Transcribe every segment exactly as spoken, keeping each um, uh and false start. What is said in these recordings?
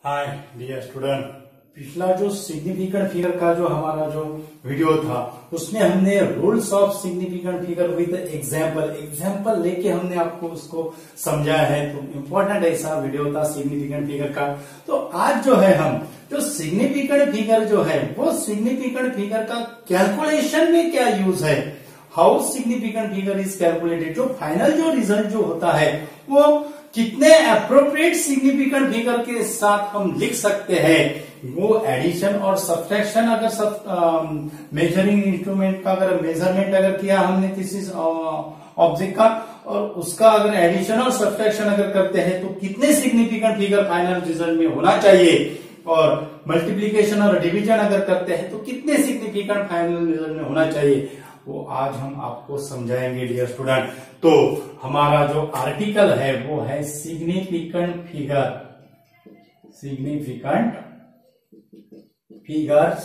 Hi dear student, पिछला जो significant figure का जो हमारा जो वीडियो था उसमें हमने rules of significant figure with example example लेके हमने आपको उसको समझाया है। तो इम्पोर्टेंट ऐसा वीडियो था सिग्निफिकेंट फिगर का। तो आज जो है हम जो सिग्निफिकेंट फिगर जो है वो सिग्निफिकेंट फिगर का कैलकुलेशन में क्या यूज है, how significant figure is calculated, जो फाइनल जो रिजल्ट जो होता है वो कितने अप्रोप्रिएट सिग्निफिकेंट फिगर के साथ हम लिख सकते हैं। वो एडिशन और सब्ट्रैक्शन अगर सब मेजरिंग इंस्ट्रूमेंट का अगर मेजरमेंट अगर किया हमने किसी ऑब्जेक्ट का और उसका अगर एडिशन और सब्ट्रैक्शन अगर करते हैं तो कितने सिग्निफिकेंट फिगर फाइनल रिजल्ट में होना चाहिए, और मल्टीप्लीकेशन और डिवीजन अगर करते हैं तो कितने सिग्निफिकेंट फाइनल रिजल्ट में होना चाहिए, वो आज हम आपको समझाएंगे डियर स्टूडेंट। तो हमारा जो आर्टिकल है वो है significant figure, significant figures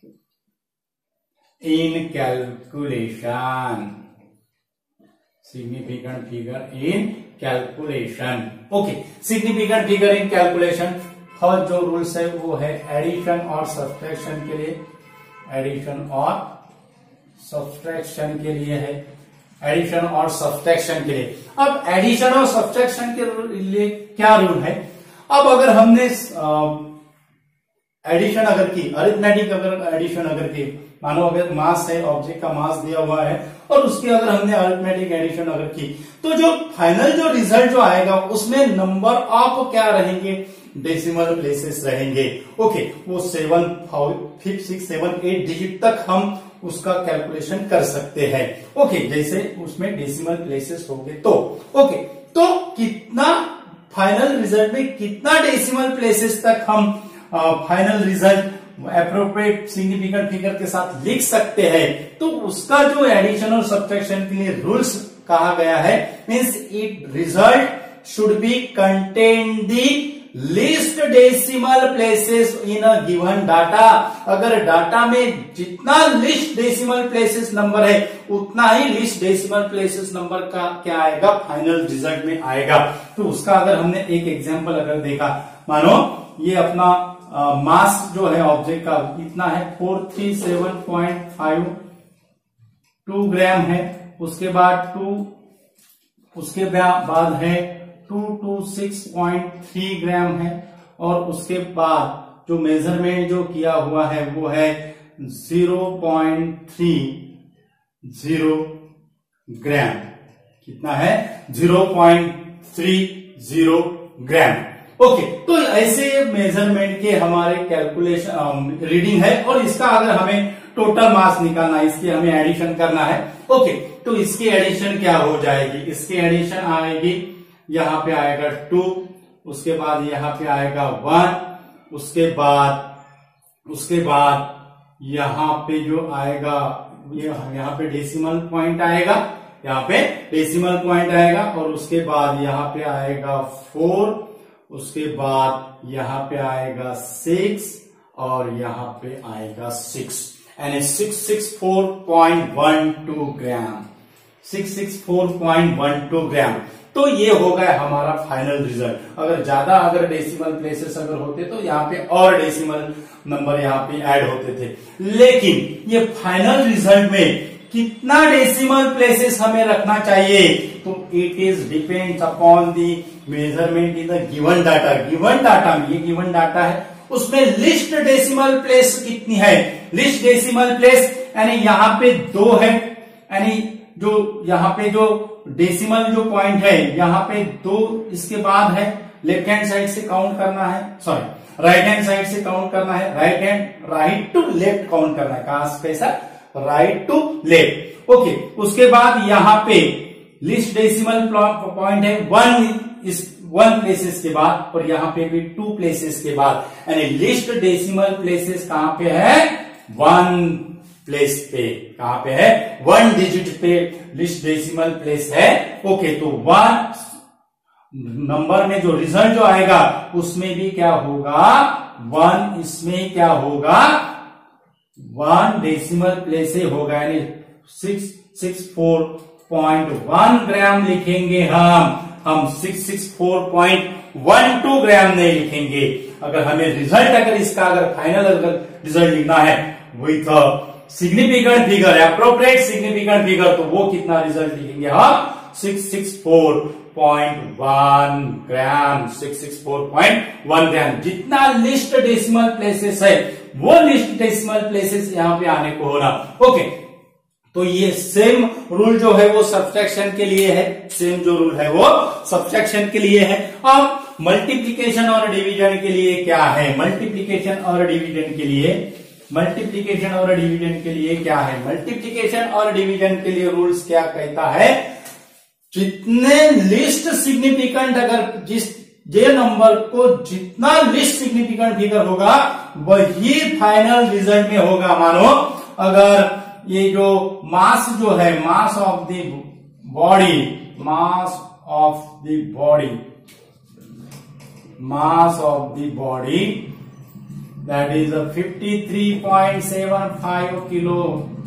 in calculation, significant figure in calculation. Okay, significant figure in calculation first जो रूल्स है वो है एडिशन और सब्ट्रैक्शन के लिए, एडिशन और सब्ट्रैक्शन के लिए है, एडिशन और सब्ट्रैक्शन के लिए। अब एडिशन और सब्ट्रैक्शन के लिए क्या रूल है। अब अगर हमने एडिशन अगर की, अरिथमेटिक अगर एडिशन अगर की, मानो अगर मास है, ऑब्जेक्ट का मास दिया हुआ है और उसकी अगर हमने अरिथमेटिक एडिशन अगर की तो जो फाइनल जो रिजल्ट जो आएगा उसमें नंबर ऑफ क्या रहेंगे, डेसिमल प्लेसेस रहेंगे। ओके, वो seven five six seven eight digit तक हम उसका कैलकुलेशन कर सकते हैं। ओके, जैसे उसमें डेसिमल प्लेसेस होंगे तो ओके, तो कितना फाइनल रिजल्ट में कितना डेसिमल प्लेसेस तक हम final result appropriate significant figure के साथ लिख सकते हैं, तो उसका जो एडिशन और सब्ट्रैक्शन के लिए रूल्स कहा गया है, means it result should be contain the least decimal places in a given data. अगर डाटा में जितना लिस्ट डेसिमल प्लेसेस नंबर है उतना ही लिस्ट डेसिमल प्लेसेस नंबर का क्या आएगा, फाइनल रिजल्ट में आएगा। तो उसका अगर हमने एक एग्जांपल अगर देखा, मानो ये अपना मास जो है ऑब्जेक्ट का इतना है four three seven point five two gram है, उसके बाद टू उसके बाद है two two six point three gram है, और उसके बाद जो मेजरमेंट जो किया हुआ है वो है zero point three zero gram. कितना है, zero point three zero gram. Okay, तो ऐसे मेजरमेंट के हमारे कैलकुलेशन रीडिंग है, और इसका अगर हमें टोटल मास निकालना है, इसकी हमें एडिशन करना है। ओके, तो इसकी एडिशन क्या हो जाएगी, इसकी एडिशन आएगी, यहां पे आएगा टू, उसके बाद यहां पे आएगा वन, उसके बाद उसके बाद यहां पे जो आएगा ये यहां पे डेसिमल पॉइंट आएगा, यहां पे डेसिमल पॉइंट आएगा, और उसके बाद यहां पे आएगा फोर, उसके बाद यहां पे आएगा सिक्स, और यहां पे आएगा सिक्स, यानी six six four point one two gram, six six four point one two gram. तो ये हो गया हमारा फाइनल रिजल्ट। अगर ज्यादा अगर डेसिमल प्लेसेस अगर होते तो यहाँ पे और डेसिमल नंबर यहाँ पे ऐड होते थे, लेकिन ये फाइनल रिजल्ट में कितना डेसिमल प्लेसेस हमें रखना चाहिए, तो it is depends upon the measurement in the given data. Given data में, ये गिवन डाटा है, उसमें लिस्ट डेसिमल प्लेस कितनी है, लिस्ट डेसिमल प्लेस यानी यहाँ पे दो है, यानी जो यहाँ पे जो डेसिमल जो पॉइंट है यहाँ पे दो, इसके बाद है लेफ्ट हैंड साइड से काउंट करना है, सॉरी राइट हैंड साइड से काउंट करना है, right hand right to left count करना है, कहां से कैसा, राइट टू लेफ्ट। ओके, उसके बाद यहाँ पे लिस्ट डेसिमल पॉइंट है वन, इस वन प्लेसेस के बाद, और यहाँ पे भी टू प्लेसेस के बाद, यानी लिस्ट डेसिमल प्लेसेस कहां पे है, वन प्लेस पे, कहां पे है, वन डिजिट पे लिस्ट डेसिमल प्लेस है। ओके, तो वन नंबर में जो रिजल्ट जो आएगा उसमें भी क्या होगा, वन, इसमें क्या होगा, वन डेसिमल प्लेस होगा, यानी six six four point one gram लिखेंगे हम। हम six six four point one two gram नहीं लिखेंगे। अगर हमें रिजल्ट अगर इसका अगर फाइनल अगर रिजल्ट लिखना है with significant figure, appropriate significant figure, तो वो कितना रिजल्ट लिखेंगे हम six six four point one gram, six six four point one gram. जितना लिस्ट डेसिमल प्लेसेस है वो लिस्ट डेसिमल प्लेसेस यहां पे आने को होना। ओके, तो ये सेम रूल जो है वो सब्ट्रैक्शन के लिए है, सेम जो रूल है वो सब्ट्रैक्शन के लिए है। अब मल्टीप्लीकेशन और डिवीजन के लिए क्या है? मल्टीप्लीकेशन और डिवीजन के लिए मल्टीप्लीकेशन और डिवीजन के लिए क्या है? मल्टीप्लीकेशन और डिवीजन के लिए रूल्स क्या कहता है? जितने लिस्ट सिग्निफिकेंट, अगर जिस जे नंबर को जितना लिस्ट सिग्निफिकेंट फिगर होगा वही फाइनल रिजल्ट में होगा। मानो अगर ये जो मास जो है, mass of the body, mass of the body, mass of the body that is fifty three point seven five kilo.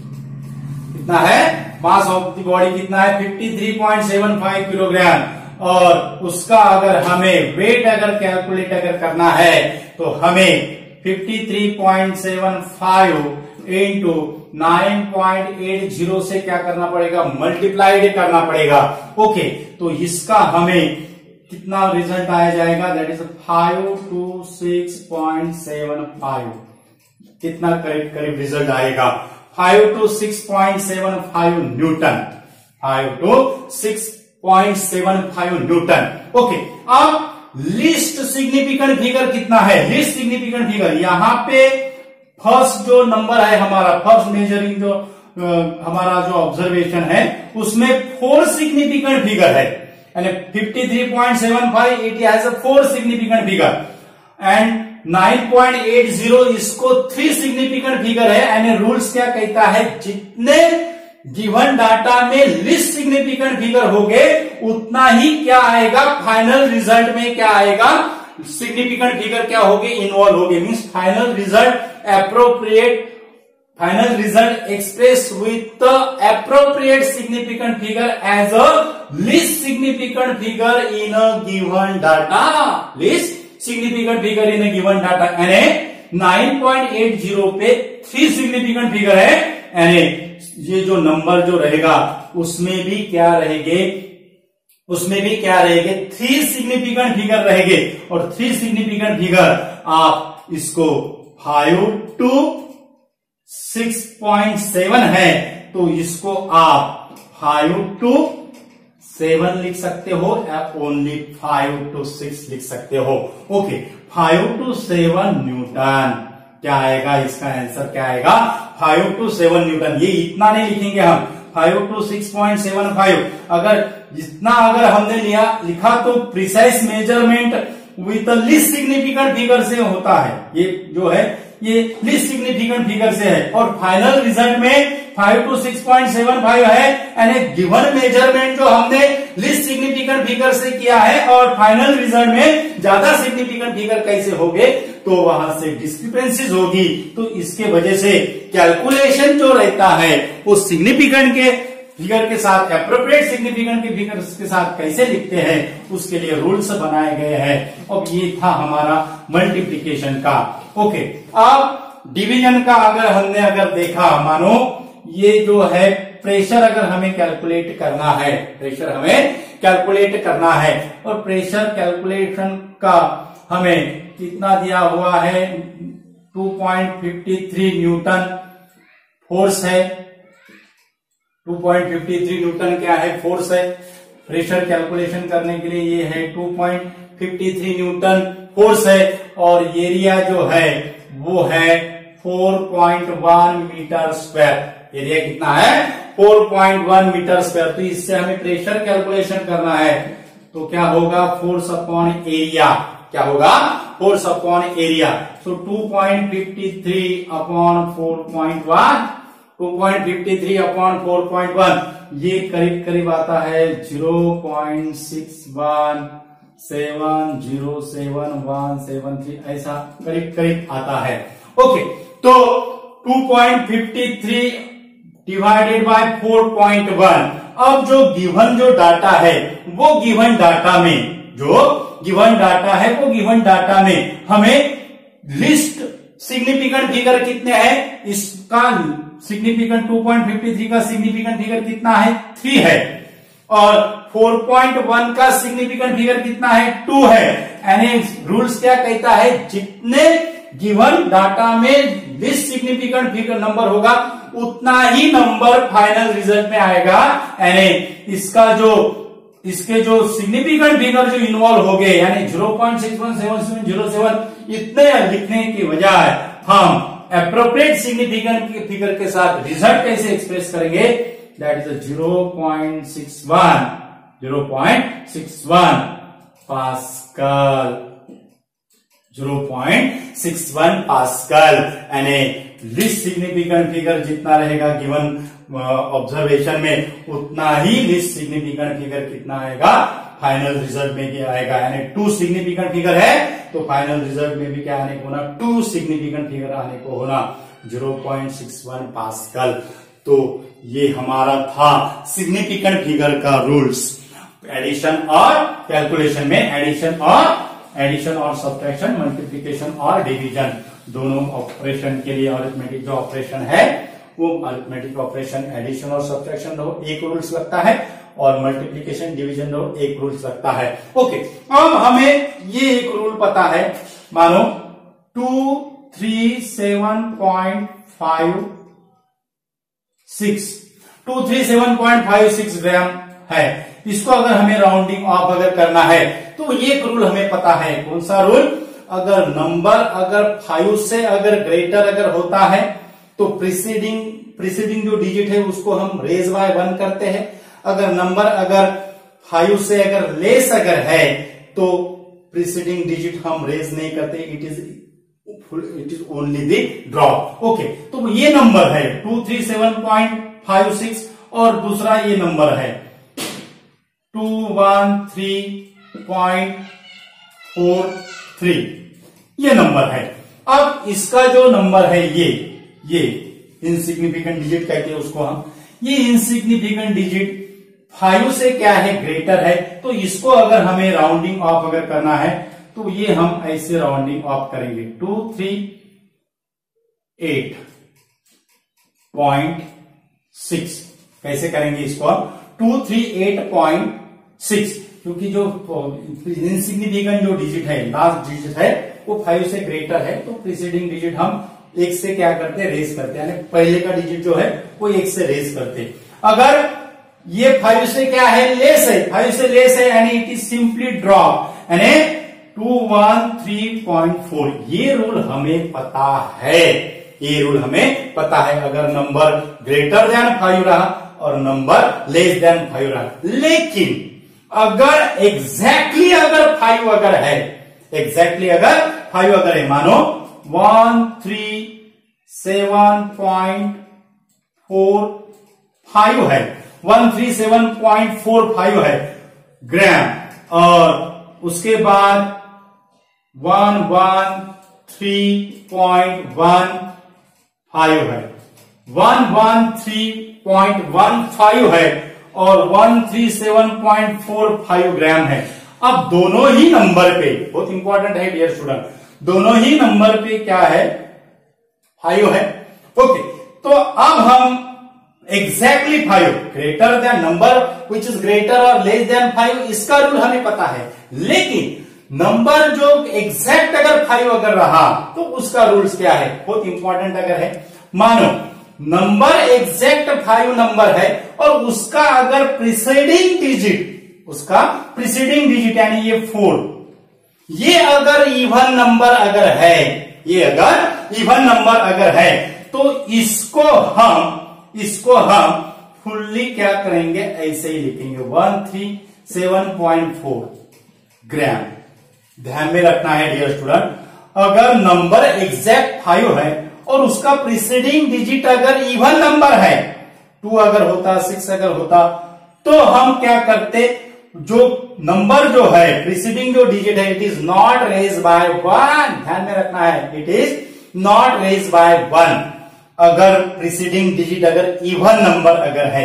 कितना है मास ऑफ द बॉडी? कितना है? Fifty three point seven five kilogram. और उसका अगर हमें वेट अगर calculate अगर करना है तो हमें fifty three point seven five into nine point eight zero से क्या करना पड़ेगा? मल्टीप्लाइड करना पड़ेगा। ओके, तो इसका हमें कितना रिजल्ट आया जाएगा? That is five two six point seven five. कितना करीब करीब रिजल्ट आएगा? Five two six point seven five newton, five two six point seven five newton. Okay, अब लिस्ट सिग्निफिकेंट फिगर कितना है? लिस्ट सिग्निफिकेंट फिगर यहां पे फर्स्ट जो नंबर है हमारा, फर्स्ट मेजरिंग जो आ, हमारा जो ऑब्जर्वेशन है उसमें फोर सिग्निफिकेंट फिगर है, यानी fifty three point seven five it has a four significant figure and nine point eight zero इसको थ्री सिग्निफिकेंट फिगर है। यानी रूल्स क्या कहता है? जितने गिवन डाटा में लिस्ट सिग्निफिकेंट फिगर होंगे उतना ही क्या आएगा फाइनल रिजल्ट में? क्या आएगा? सिग्निफिकेंट फिगर क्या होगे? इन्वॉल्व होगे। Means final result appropriate, final result express with appropriate significant figure as a least significant figure in a given data, least significant figure in a given data. यानी nine point eight zero पे three significant figure है, यानी ये जो number जो रहेगा उसमें भी क्या रहेंगे? उसमें भी क्या रहेंगे? थ्री सिग्निफिकेंट फिगर रहेंगे। और थ्री सिग्निफिकेंट फिगर आप इसको five two six point seven है तो इसको आप फाइव टू सेवन लिख सकते हो या ओनली फाइव टू सिक्स लिख सकते हो। Okay, five two seven newton क्या आएगा? इसका आंसर क्या आएगा? Five two seven newton. ये इतना नहीं लिखेंगे हम, five two six point seven five. अगर जितना अगर हमने लिया लिखा तो precise measurement with least significant figure से होता है। ये जो है ये लिस्ट सिग्निफिकेंट फिगर से है और फाइनल रिजल्ट में five two six point seven five है। यानी गिवन मेजरमेंट जो हमने लिस्ट सिग्निफिकेंट फिगर से किया है और फाइनल रिजल्ट में ज्यादा सिग्निफिकेंट फिगर कैसे होंगे तो वहां से डिस्क्रिपेंसीज होगी। तो इसके वजह से कैलकुलेशन जो रहता है वो सिग्निफिकेंट के फिगर के साथ, एप्रोप्रिएट सिग्निफिकेंट के फिगर के साथ कैसे लिखते हैं उसके लिए रूल्स बनाए गए हैं। अब ये था हमारा मल्टीप्लिकेशन का। ओके, अब डिवीजन का अगर हमने अगर देखा, मानो ये जो है प्रेशर अगर हमें कैलकुलेट करना है, प्रेशर हमें कैलकुलेट करना है और प्रेशर कैलकुलेशन का हमें कितना दिया हुआ है? Two point five three newton force है। Two point five three newton क्या है? फोर्स है। प्रेशर कैलकुलेशन करने के लिए ये है two point five three newton force है और एरिया जो है वो है four point one metre square. Area कितना है? Four point one metre square. तो इससे हमें प्रेशर कैलकुलेशन करना है तो क्या होगा? Force upon area. क्या होगा? Force upon area. So two point five three upon four point one, two point five three upon four point one, ये करीब करीब आता है zero point six one seven zero seven one seven three, ऐसा करीब करीब आता है। ओके, तो two point five three divided by four point one अब जो गिवन जो डाटा है वो गिवन डाटा में जो गिवन डाटा है वो गिवन डाटा में हमें लिस्ट सिग्निफिकेंट फिगर कितने हैं, इसका significant two point fifty three का सिग्निफिकेंट फिगर कितना है, थ्री है, और फोर पॉइंट वन का सिग्निफिकेंट फिगर कितना है, टू है। यानी रूल्स क्या कहता है, जितने गिवन डाटा में लिस्ट सिग्निफिकेंट फिगर नंबर होगा उतना ही नंबर फाइनल रिजल्ट में आएगा। यानी इसका जो इसके जो सिग्निफिकेंट फिगर जो इन्वॉल्व हो गए यानी zero point six one seven seven zero seven इतने लिखने की बजाय हम एप्रोप्रिएट सिग्निफिकेंट फिगर के साथ रिजल्ट कैसे एक्सप्रेस करेंगे, that is zero point six one zero point six one pascal zero point six one pascal. यानी लिस्ट सिग्निफिकेंट फिगर जितना रहेगा गिवन ऑब्जर्वेशन में उतना ही लिस्ट सिग्निफिकेंट फिगर कितना आएगा, फाइनल रिजल्ट में भी आएगा। यानी टू सिग्निफिकेंट फिगर है तो फाइनल रिजल्ट में भी क्या आने को होना, टू सिग्निफिकेंट फिगर आने को होना zero point six one pascal. तो ये हमारा था सिग्निफिकेंट फिगर का रूल्स। एडिशन और कैलकुलेशन में एडिशन और एडिशन और सब्ट्रैक्शन, मल्टीप्लिकेशन और डिवीजन दोनों ऑपरेशन के लिए अरिथमेटिक जो ऑपरेशन है वो अरिथमेटिक ऑपरेशन एडिशन और सब्ट्रैक्शन दो एक रूल्स लगता है और मल्टीप्लिकेशन डिवीजन दो एक रूल्स लगता है। ओके, अब हमें ये एक रूल पता है, मानो two three seven point five six two three seven point five six gram है, इसको अगर हमें राउंडिंग ऑफ अगर करना है तो ये रूल हमें पता है। कौन सा रूल, अगर नंबर अगर फाइव से अगर ग्रेटर अगर होता है तो प्रीसीडिंग प्रीसीडिंग जो डिजिट है उसको हम रेज बाय वन करते हैं। अगर नंबर अगर फाइव से अगर लेस अगर है तो प्रीसीडिंग डिजिट हम रेज नहीं करते, it is it is only the drop. Okay, तो ये नंबर है two three seven point five six और दूसरा ये नंबर है two one three point four three, ये नंबर है। अब इसका जो नंबर है ये ये इनसिग्निफिकेंट डिजिट कहते हैं उसको हम, ये इनसिग्निफिकेंट डिजिट फाइव से क्या है, ग्रेटर है, तो इसको अगर हमें राउंडिंग ऑफ अगर करना है तो ये हम ऐसे राउंडिंग ऑफ करेंगे two three eight point six. कैसे करेंगे इसको हम, two three eight point six, क्योंकि जो इनसिग्निफिकेंट जो डिजिट है लास्ट डिजिट है वो फाइव से ग्रेटर है, तो प्रीसीडिंग डिजिट हम एक से क्या करते हैं, रेज करते हैं, यानी पहले का डिजिट जो है वो एक से रेज करते हैं। अगर ये फाइव से क्या है, लेस है, फाइव से लेस है यानी इट इज सिंपली ड्रॉप, यानी two one three point four. ये रूल हमें पता है, ये रूल हमें पता है। अगर नंबर ग्रेटर देन फाइव रहा और नंबर लेस देन फाइव रहा, लेकिन अगर एग्जैक्टली अगर फाइव अगर है, एग्जैक्टली अगर फाइव अगर है, मानो one three seven point four five है, one three seven point four five है ग्राम, और उसके बाद one one three point one five है, one one three point one five है और one three seven point four five gram है। अब दोनों ही नंबर पे, बहुत इंपॉर्टेंट है डियर स्टूडेंट, दोनों ही नंबर पे क्या है, फाइव है। ओके, तो अब हम exactly five greater than number which is greater और लेस देन फाइव, इसका रूल हमें पता है, लेकिन नंबर जो एग्जैक्ट अगर फाइव अगर रहा तो उसका रूल्स क्या है, बहुत इंपॉर्टेंट अगर है। मानो नंबर एग्जैक्ट फाइव नंबर है और उसका अगर प्रीसीडिंग डिजिट, उसका प्रीसीडिंग डिजिट यानी ये फोर, ये अगर इवन नंबर अगर है, ये अगर इवन नंबर अगर है तो इसको हम इसको हम फुल्ली क्या करेंगे, ऐसे ही लिखेंगे one three seven point four gram. ध्यान में रखना है डियर स्टूडेंट, अगर नंबर एग्जैक्ट फाइव है और उसका प्रीसीडिंग डिजिट अगर इवन नंबर है, टू अगर होता, सिक्स अगर होता, तो हम क्या करते, जो नंबर जो है प्रीसीडिंग जो डिजिट है it is not raise by one. ध्यान में रखना है, it is not raise by one. अगर प्रीसीडिंग डिजिट अगर इवन नंबर अगर है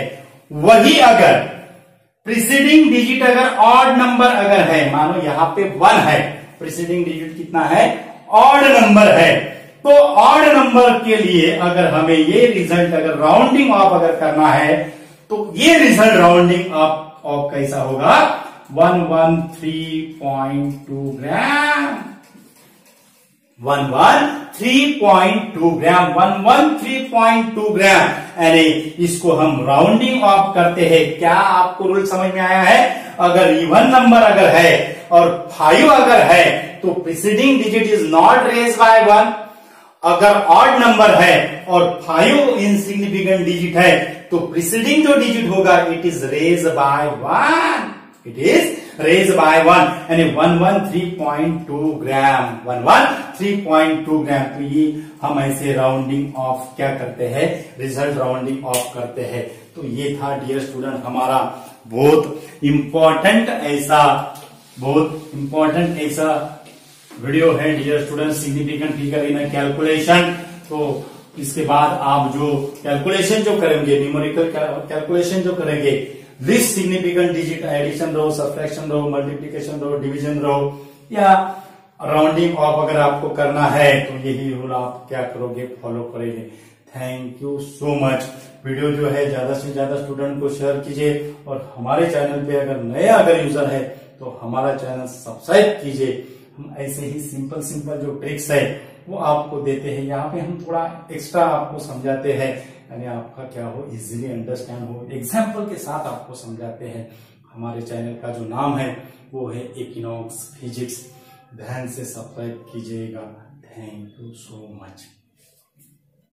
वही अगर प्रीसीडिंग डिजिट अगर ऑड नंबर अगर है, मानो यहां पे वन है, प्रीसीडिंग डिजिट कितना है, ऑड नंबर है, तो ऑड नंबर के लिए अगर हमें ये रिजल्ट अगर राउंडिंग ऑफ अगर करना है तो ये रिजल्ट राउंडिंग ऑफ ऑफ कैसा होगा, one one three point two gram, one one three point two gram, one one three point two gram, यानी इसको हम राउंडिंग ऑफ करते हैं। क्या आपको रूल समझ में आया है? अगर इवन नंबर अगर है और फाइव अगर है तो preceding digit is not raise by one, अगर ऑड नंबर है और फाइव इनसिग्निफिकेंट डिजिट है तो प्रीसीडिंग जो डिजिट होगा it is raise by one, it is raise by one, यानी one one three point two gram, one one three point two gram. तो ये हम ऐसे राउंडिंग ऑफ क्या करते हैं, रिजल्ट राउंडिंग ऑफ करते हैं। तो ये था डियर स्टूडेंट हमारा बहुत इंपॉर्टेंट ऐसा बहुत इंपॉर्टेंट ऐसा वीडियो है dear student, significant figure in calculation. तो इसके बाद आप जो कैलकुलेशन जो करेंगे, न्यूमेरिकल कैलकुलेशन जो करेंगे, least significant digit, addition rule, subtraction rule, multiplication rule, division rule या राउंडिंग ऑफ अगर आपको करना है तो यही रूल आप क्या करोगे, फॉलो करेंगे। Thank you so much. Video जो है ज्यादा से ज्यादा स्टूडेंट को शेयर कीजिए और हमारे चैनल पे अगर नया अगर यूजर है तो हमारा चैनल सब्सक्राइब कीजिए। हम ऐसे ही सिंपल सिंपल जो ट्रिक्स है वो आपको देते हैं, यहाँ पे हम थोड़ा एक्स्ट्रा आपको समझाते हैं, यानी आपका क्या हो, इजीली अंडरस्टैंड हो, एग्जाम्पल के साथ आपको समझाते हैं। हमारे चैनल का जो नाम है वो है इक्विनॉक्स फिजिक्स। ध्यान से सब्सक्राइब कीजिएगा। Thank you so much.